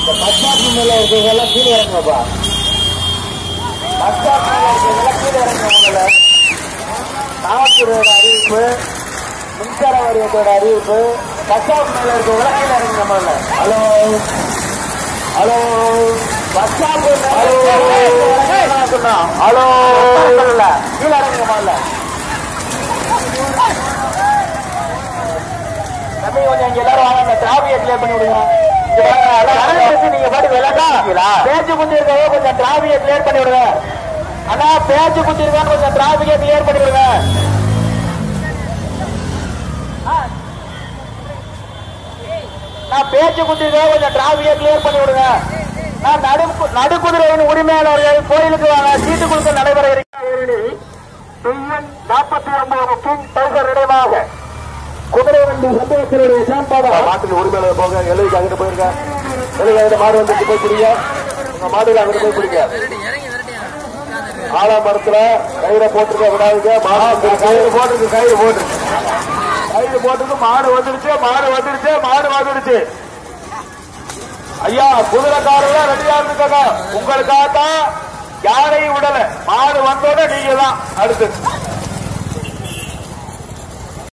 இந்த bus stop மேல இருக்கிறதெல்லாம் கீழே இறங்குப்பா. பஸ் ஸ்டாப் மேல இருக்கிறதெல்லாம் கீழே இறங்குவாங்கல்ல. காவல்துறையோட அறிவிப்பு, மின்சார வாரியத்தோட அறிவிப்பு, பஸ் ஸ்டாப் மேல இருக்கிறதெல்லாம் கீழே இறங்குங்க முதல்ல. Hello hello bus stop hello hello கீழே இறங்குங்க முதல்ல. தம்பி கொஞ்சம் இங்க எல்லாரும் வாங்க, அந்த டிராபிக் கிளியர் பண்ணி விடுங்க. நீங்க பாட்டு விளக்கா பேச்சு குத்தி இருக்க கொஞ்சம் டிராபிக் கிளியர் பண்ணி விடுங்க. ஆனா பேச்சு குத்தி இருக்கான்னு கொஞ்சம் டிராபிக் கிளியர் பண்ணி விடுங்க. நான் பேச்சு குத்தி இருக்க கொஞ்சம் டிராபிக் கிளியர் பண்ணி விடுங்க. நான் நடுக்குதிரையின் உரிமையாளர்கள் கோயிலுக்கு வாங்க, சீட்டு கொடுக்க நடைபெற இருக்கிறது. 49 கிங் டைகர் நினைவாக குதிரை வண்டி சந்தோஷனுடைய சாம்பாடா மாட்டின் உரிமையாளர் போங்க. எழுதிக்கு அங்கிட்டு போயிருங்க. எழுதி அங்கிட்ட மாடு வந்துட்டு போய் பிடிங்க. உங்க மாடுல அங்கிட்டு போய் பிடிங்க. ஆலாமரத்துல கயிறை போட்டுருக்க விடாதுங்க. கயிறு போட்டுருக்கு, கயிறு போட்டுருக்கு, கயிறு போட்டுருக்கு. மாடு வந்துடுச்சு, மாடு வந்துடுச்சு, மாடு வந்துடுச்சு. ஐயா குதிரைக்காரங்க ரெடியா இருந்துக்கங்க. உங்களுக்காகத்தான் யாரையும் விடல. மாடு வந்தோட நீங்க தான் அடுத்து.